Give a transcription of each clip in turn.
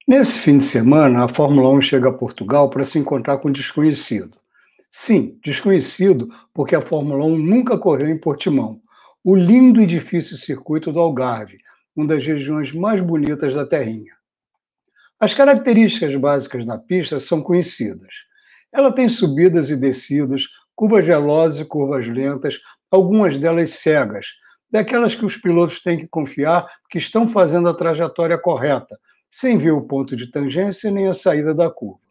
Nesse fim de semana, a Fórmula 1 chega a Portugal para se encontrar com um desconhecido. Sim, desconhecido, porque a Fórmula 1 nunca correu em Portimão, o lindo e difícil circuito do Algarve, uma das regiões mais bonitas da Terrinha. As características básicas da pista são conhecidas. Ela tem subidas e descidas, curvas velozes e curvas lentas, algumas delas cegas, daquelas que os pilotos têm que confiar que estão fazendo a trajetória correta, sem ver o ponto de tangência nem a saída da curva.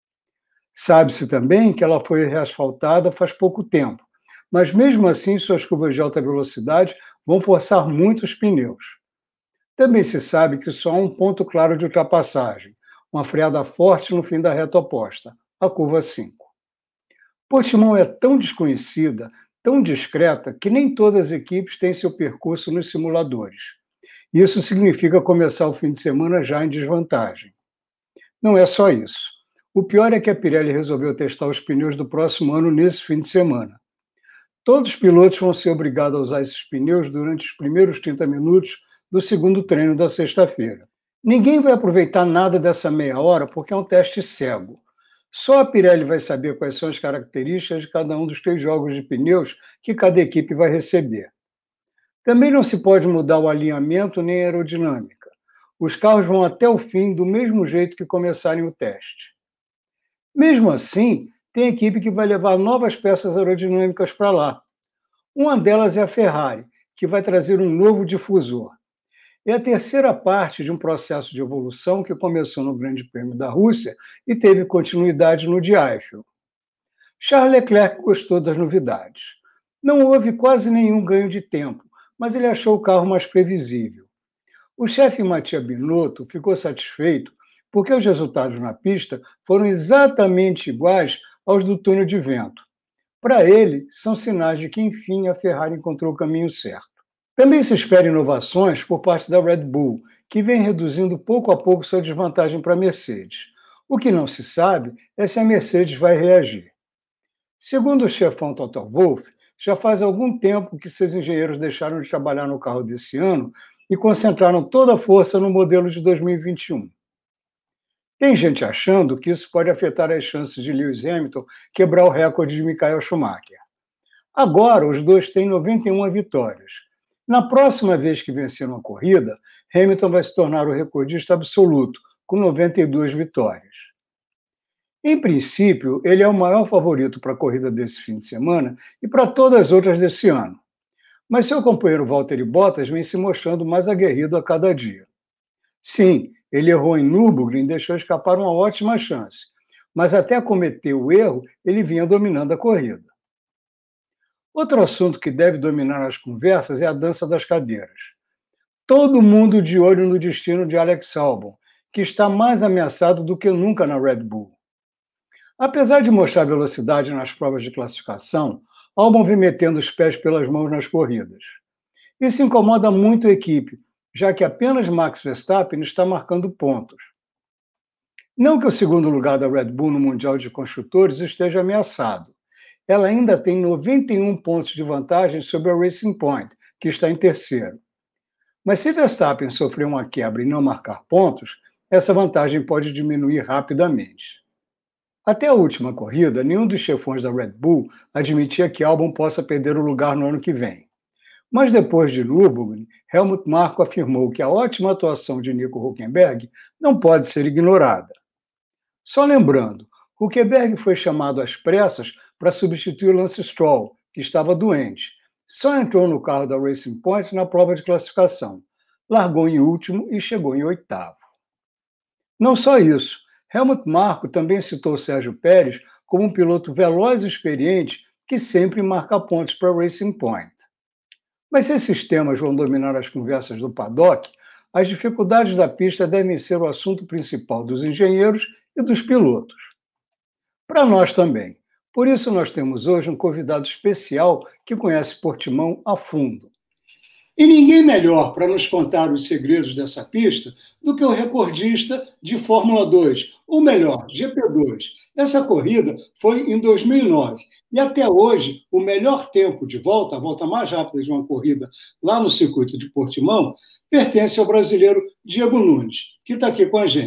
Sabe-se também que ela foi reasfaltada faz pouco tempo, mas mesmo assim suas curvas de alta velocidade vão forçar muito os pneus. Também se sabe que só há um ponto claro de ultrapassagem, uma freada forte no fim da reta oposta, a curva 5. Portimão é tão desconhecida, tão discreta, que nem todas as equipes têm seu percurso nos simuladores. Isso significa começar o fim de semana já em desvantagem. Não é só isso. O pior é que a Pirelli resolveu testar os pneus do próximo ano nesse fim de semana. Todos os pilotos vão ser obrigados a usar esses pneus durante os primeiros 30 minutos do segundo treino da sexta-feira. Ninguém vai aproveitar nada dessa meia hora porque é um teste cego. Só a Pirelli vai saber quais são as características de cada um dos 3 jogos de pneus que cada equipe vai receber. Também não se pode mudar o alinhamento nem a aerodinâmica. Os carros vão até o fim do mesmo jeito que começarem o teste. Mesmo assim, tem equipe que vai levar novas peças aerodinâmicas para lá. Uma delas é a Ferrari, que vai trazer um novo difusor. É a terceira parte de um processo de evolução que começou no Grande Prêmio da Rússia e teve continuidade no de Eiffel. Charles Leclerc gostou das novidades. Não houve quase nenhum ganho de tempo, mas ele achou o carro mais previsível. O chefe Mattia Binotto ficou satisfeito porque os resultados na pista foram exatamente iguais aos do túnel de vento. Para ele, são sinais de que, enfim, a Ferrari encontrou o caminho certo. Também se espera inovações por parte da Red Bull, que vem reduzindo pouco a pouco sua desvantagem para a Mercedes. O que não se sabe é se a Mercedes vai reagir. Segundo o chefão Toto Wolff, já faz algum tempo que seus engenheiros deixaram de trabalhar no carro desse ano e concentraram toda a força no modelo de 2021. Tem gente achando que isso pode afetar as chances de Lewis Hamilton quebrar o recorde de Michael Schumacher. Agora, os dois têm 91 vitórias. Na próxima vez que vencer uma corrida, Hamilton vai se tornar o recordista absoluto, com 92 vitórias. Em princípio, ele é o maior favorito para a corrida desse fim de semana e para todas as outras desse ano. Mas seu companheiro Valtteri Bottas vem se mostrando mais aguerrido a cada dia. Sim, ele errou em Nürburgring e deixou escapar uma ótima chance, mas até cometer o erro, ele vinha dominando a corrida. Outro assunto que deve dominar as conversas é a dança das cadeiras. Todo mundo de olho no destino de Alex Albon, que está mais ameaçado do que nunca na Red Bull. Apesar de mostrar velocidade nas provas de classificação, Albon vem metendo os pés pelas mãos nas corridas. Isso incomoda muito a equipe, já que apenas Max Verstappen está marcando pontos. Não que o segundo lugar da Red Bull no Mundial de Construtores esteja ameaçado. Ela ainda tem 91 pontos de vantagem sobre a Racing Point, que está em terceiro. Mas se Verstappen sofrer uma quebra e não marcar pontos, essa vantagem pode diminuir rapidamente. Até a última corrida, nenhum dos chefões da Red Bull admitia que Albon possa perder o lugar no ano que vem. Mas depois de Nürburgring, Helmut Marko afirmou que a ótima atuação de Nico Hülkenberg não pode ser ignorada. Só lembrando, Hülkenberg foi chamado às pressas para substituir Lance Stroll, que estava doente. Só entrou no carro da Racing Point na prova de classificação. Largou em último e chegou em oitavo. Não só isso, Helmut Marko também citou Sérgio Pérez como um piloto veloz e experiente que sempre marca pontos para a Racing Point. Mas se esses temas vão dominar as conversas do paddock, as dificuldades da pista devem ser o assunto principal dos engenheiros e dos pilotos. Para nós também. Por isso nós temos hoje um convidado especial que conhece Portimão a fundo. E ninguém melhor para nos contar os segredos dessa pista do que o recordista de Fórmula 2, ou melhor, GP2. Essa corrida foi em 2009 e até hoje o melhor tempo de volta, a volta mais rápida de uma corrida lá no circuito de Portimão, pertence ao brasileiro Diego Nunes, que está aqui com a gente.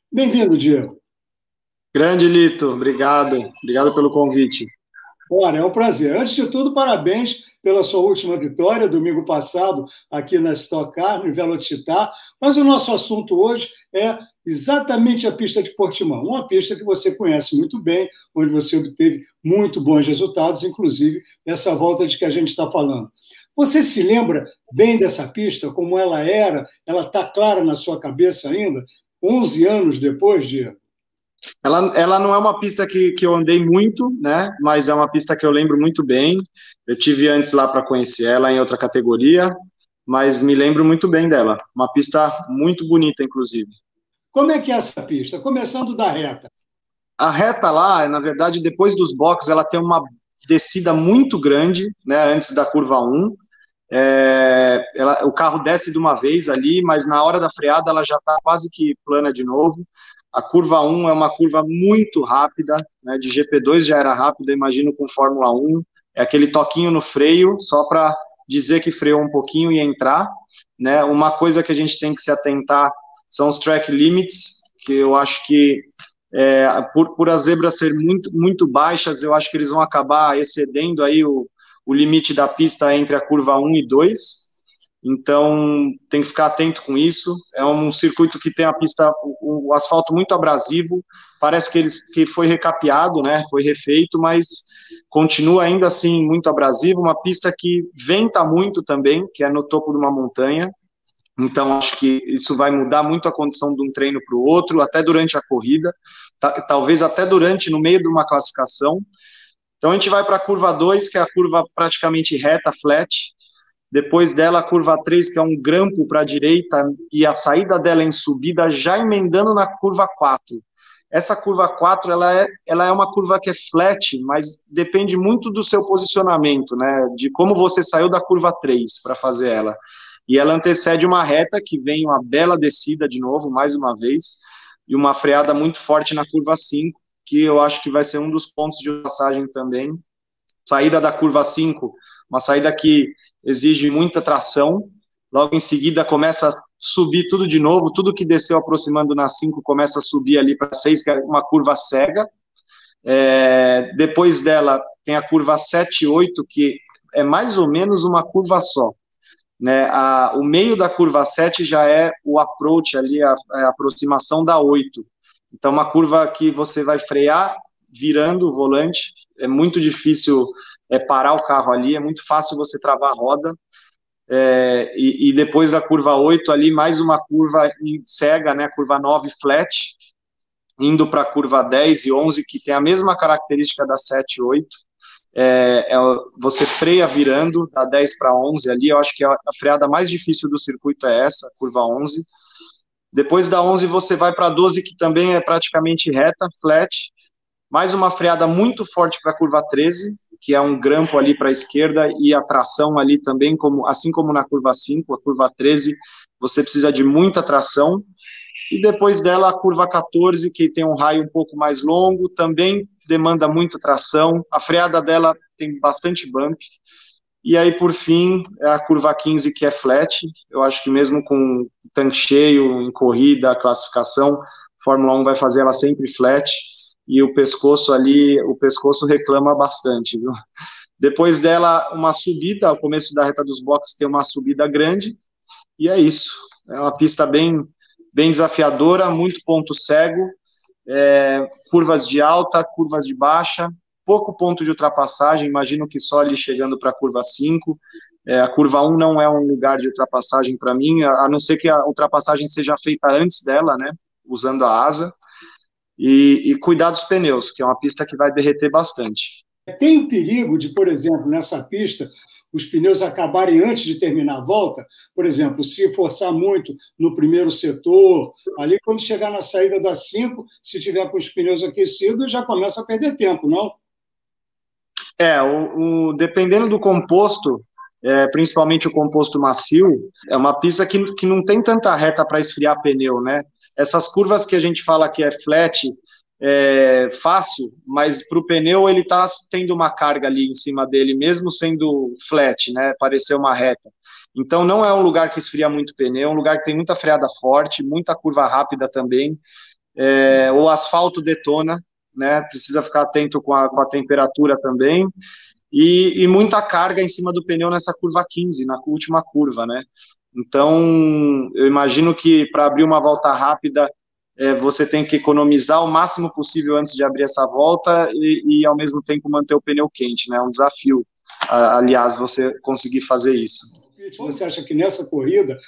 Bem-vindo, Diego. Grande Lito, obrigado. Obrigado pelo convite. Olha, é um prazer. Antes de tudo, parabéns pela sua última vitória, domingo passado, aqui na Stock Car, no Velocitar. Mas o nosso assunto hoje é exatamente a pista de Portimão, uma pista que você conhece muito bem, onde você obteve muito bons resultados, inclusive essa volta de que a gente está falando. Você se lembra bem dessa pista, como ela era? Ela está clara na sua cabeça ainda, 11 anos depois, Diego? Ela não é uma pista que eu andei muito, né? Mas é uma pista que eu lembro muito bem. Eu tive antes lá para conhecer ela em outra categoria, mas me lembro muito bem dela. Uma pista muito bonita, inclusive. Como é que é essa pista? Começando da reta. A reta lá, na verdade, depois dos boxes, ela tem uma descida muito grande, né? Antes da curva 1. O carro desce de uma vez ali, mas na hora da freada ela já está quase que plana de novo. A curva 1 é uma curva muito rápida, né, de GP2 já era rápida, imagino com Fórmula 1. É aquele toquinho no freio, só para dizer que freou um pouquinho e entrar. Né? Uma coisa que a gente tem que se atentar são os track limits, que eu acho que por as zebras serem muito baixas, eu acho que eles vão acabar excedendo aí o limite da pista entre a curva 1 e 2. Então, tem que ficar atento com isso. É um circuito que tem a pista, o asfalto muito abrasivo, parece que foi recapeado, né? Foi refeito, mas continua ainda assim muito abrasivo. Uma pista que venta muito também, que é no topo de uma montanha. Então, acho que isso vai mudar muito a condição de um treino para o outro, até durante a corrida, talvez até no meio de uma classificação. Então, a gente vai para a curva 2, que é a curva praticamente reta, flat. Depois dela, a curva 3, que é um grampo para a direita, e a saída dela em subida, já emendando na curva 4. Essa curva 4, ela é uma curva que é flat, mas depende muito do seu posicionamento, né? De como você saiu da curva 3 para fazer ela. E ela antecede uma reta que vem uma bela descida de novo, mais uma vez, e uma freada muito forte na curva 5, que eu acho que vai ser um dos pontos de passagem também. Saída da curva 5, uma saída que exige muita tração, logo em seguida começa a subir tudo de novo, tudo que desceu aproximando na 5 começa a subir ali para 6, que é uma curva cega. Depois dela tem a curva 7 e 8, que é mais ou menos uma curva só. Né? O meio da curva 7 já é o approach ali, a aproximação da 8. Então, uma curva que você vai frear virando o volante, é muito difícil parar o carro ali, é muito fácil você travar a roda. E depois da curva 8 ali, mais uma curva cega, né? Curva 9 flat, indo para a curva 10 e 11, que tem a mesma característica da 7 e 8. Você freia virando da 10 para 11 ali, eu acho que a freada mais difícil do circuito é essa, curva 11. Depois da 11 você vai para a 12, que também é praticamente reta, flat, mais uma freada muito forte para a curva 13, que é um grampo ali para a esquerda, e a tração ali também, assim como na curva 5, a curva 13, você precisa de muita tração. E depois dela, a curva 14, que tem um raio um pouco mais longo, também demanda muito tração. A freada dela tem bastante bump. E aí, por fim, a curva 15, que é flat. Eu acho que mesmo com tanque cheio, em corrida, classificação, Fórmula 1 vai fazer ela sempre flat. E o pescoço ali, o pescoço reclama bastante, viu? Depois dela, uma subida, ao começo da reta dos boxes tem uma subida grande. E é isso. É uma pista bem desafiadora, muito ponto cego, curvas de alta, curvas de baixa, pouco ponto de ultrapassagem, imagino que só ali chegando para a curva 5. A curva 1 não é um lugar de ultrapassagem para mim, a não ser que a ultrapassagem seja feita antes dela, né, usando a asa, e cuidar dos pneus, que é uma pista que vai derreter bastante. Tem o perigo de, por exemplo, nessa pista, os pneus acabarem antes de terminar a volta? Por exemplo, se forçar muito no primeiro setor, ali quando chegar na saída da 5, se tiver com os pneus aquecidos, já começa a perder tempo, não? Dependendo do composto, principalmente o composto macio, é uma pista que não tem tanta reta para esfriar pneu, né? Essas curvas que a gente fala que é flat, é fácil, mas para o pneu ele está tendo uma carga ali em cima dele, mesmo sendo flat, né? Parecer uma reta. Então não é um lugar que esfria muito pneu, é um lugar que tem muita freada forte, muita curva rápida também. o asfalto detona, né? Precisa ficar atento com a temperatura também, e muita carga em cima do pneu nessa curva 15, na última curva, né? Então, eu imagino que para abrir uma volta rápida, você tem que economizar o máximo possível antes de abrir essa volta e ao mesmo tempo manter o pneu quente, né? É um desafio, aliás, você conseguir fazer isso. Você acha que nessa corrida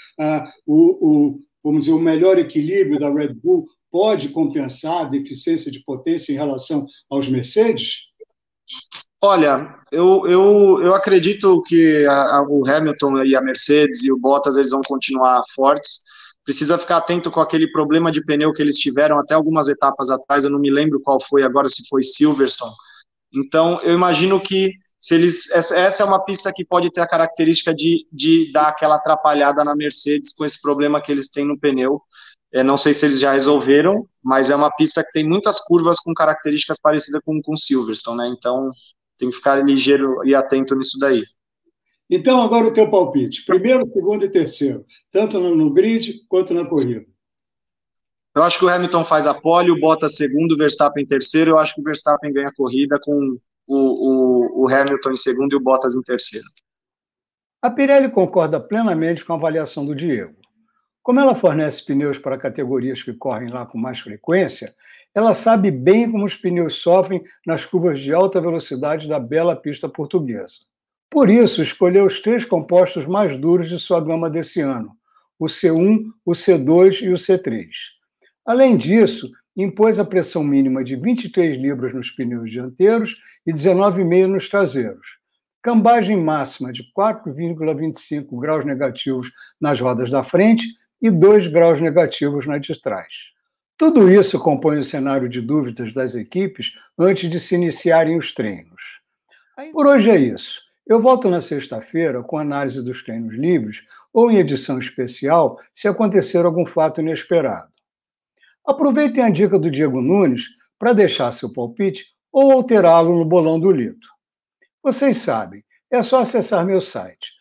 vamos dizer, o melhor equilíbrio da Red Bull pode compensar a deficiência de potência em relação aos Mercedes? Olha, eu acredito que o Hamilton e a Mercedes e o Bottas eles vão continuar fortes. Precisa ficar atento com aquele problema de pneu que eles tiveram até algumas etapas atrás. Eu não me lembro qual foi agora, se foi Silverstone. Então, eu imagino que essa é uma pista que pode ter a característica de dar aquela atrapalhada na Mercedes com esse problema que eles têm no pneu. Não sei se eles já resolveram, mas é uma pista que tem muitas curvas com características parecidas com Silverstone, né? Então, tem que ficar ligeiro e atento nisso daí. Então, agora o teu palpite. Primeiro, segundo e terceiro. Tanto no grid quanto na corrida. Eu acho que o Hamilton faz a pole, o Bottas segundo, o Verstappen terceiro. Eu acho que o Verstappen ganha a corrida com o Hamilton em segundo e o Bottas em terceiro. A Pirelli concorda plenamente com a avaliação do Diego. Como ela fornece pneus para categorias que correm lá com mais frequência, ela sabe bem como os pneus sofrem nas curvas de alta velocidade da bela pista portuguesa. Por isso, escolheu os 3 compostos mais duros de sua gama desse ano, o C1, o C2 e o C3. Além disso, impôs a pressão mínima de 23 libras nos pneus dianteiros e 19,5 nos traseiros, cambagem máxima de 4,25 graus negativos nas rodas da frente e 2 graus negativos na de trás. Tudo isso compõe o cenário de dúvidas das equipes antes de se iniciarem os treinos. Por hoje é isso. Eu volto na sexta-feira com análise dos treinos livres ou em edição especial se acontecer algum fato inesperado. Aproveitem a dica do Diego Nunes para deixar seu palpite ou alterá-lo no bolão do Lito. Vocês sabem, é só acessar meu site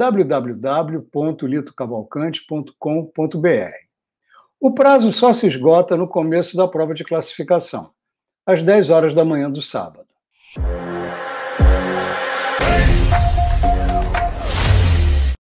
www.litocavalcante.com.br. O prazo só se esgota no começo da prova de classificação, às 10 horas da manhã do sábado.